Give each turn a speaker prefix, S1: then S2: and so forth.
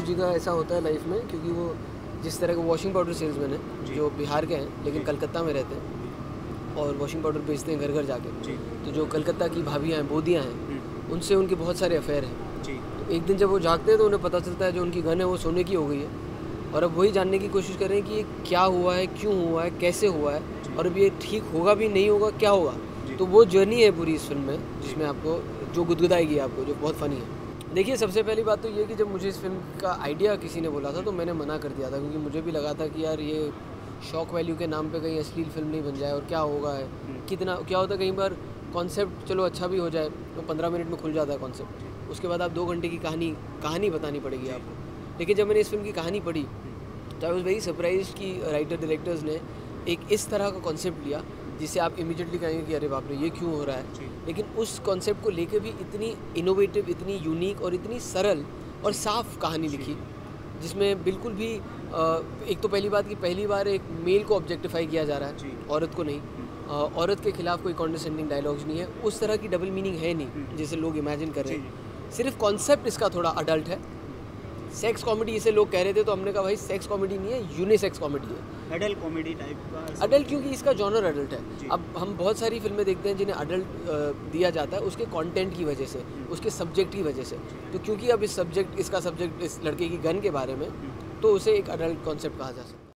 S1: जी का ऐसा होता है लाइफ में, क्योंकि वो जिस तरह के वॉशिंग पाउडर सेल्समैन है जो बिहार के हैं लेकिन कलकत्ता में रहते हैं और वॉशिंग पाउडर बेचते हैं घर घर जाके। तो जो कलकत्ता की भाभियाँ हैं, बोदियाँ हैं, उनसे उनके बहुत सारे अफेयर हैं। तो एक दिन जब वो जागते हैं तो उन्हें पता चलता है जो उनकी गन है वो सोने की हो गई है, और अब वही जानने की कोशिश कर रहे हैं कि ये क्या हुआ है, क्यों हुआ है, कैसे हुआ है, और अब ये ठीक होगा भी नहीं होगा, क्या होगा। तो वो जर्नी है पूरी इस फिल्म में, जिसमें आपको जो गुदगुदाएगी आपको, जो बहुत फ़नी है। देखिए, सबसे पहली बात तो ये कि जब मुझे इस फिल्म का आइडिया किसी ने बोला था तो मैंने मना कर दिया था, क्योंकि मुझे भी लगा था कि यार ये शॉक वैल्यू के नाम पे कहीं अश्लील फिल्म नहीं बन जाए, और क्या होगा है, कितना क्या होता है कई बार कॉन्सेप्ट चलो अच्छा भी हो जाए तो 15 मिनट में खुल जाता है कॉन्सेप्ट, उसके बाद आप 2 घंटे की कहानी बतानी पड़ेगी आपको। लेकिन जब मैंने इस फिल्म की कहानी पढ़ी तो आई वॉज वेरी सरप्राइज कि राइटर डायरेक्टर्स ने एक इस तरह का कॉन्सेप्ट लिया जिससे आप इमीडिएटली कहेंगे कि अरे बाप रे ये क्यों हो रहा है, लेकिन उस कॉन्सेप्ट को लेकर भी इतनी इनोवेटिव, इतनी यूनिक और इतनी सरल और साफ कहानी लिखी, जिसमें बिल्कुल भी एक तो पहली बात कि पहली बार एक मेल को ऑब्जेक्टिफाई किया जा रहा है, औरत को नहीं। औरत के खिलाफ कोई कॉन्डेसेंडिंग डायलॉग्स नहीं है, उस तरह की डबल मीनिंग है नहीं जैसे लोग इमेजिन कर रहे हैं। सिर्फ कॉन्सेप्ट इसका थोड़ा अडल्ट है। सेक्स कॉमेडी इसे लोग कह रहे थे तो हमने कहा भाई सेक्स कॉमेडी नहीं है, यूनिसेक्स कॉमेडी है,
S2: अडल्ट कॉमेडी टाइप का।
S1: अडल्ट क्योंकि इसका जॉनर अडल्ट है। अब हम बहुत सारी फिल्में देखते हैं जिन्हें अडल्ट दिया जाता है उसके कंटेंट की वजह से, उसके सब्जेक्ट की वजह से। तो क्योंकि अब इसका सब्जेक्ट इस लड़के की गन के बारे में, तो उसे एक अडल्ट कॉन्सेप्ट कहा जा सकता है।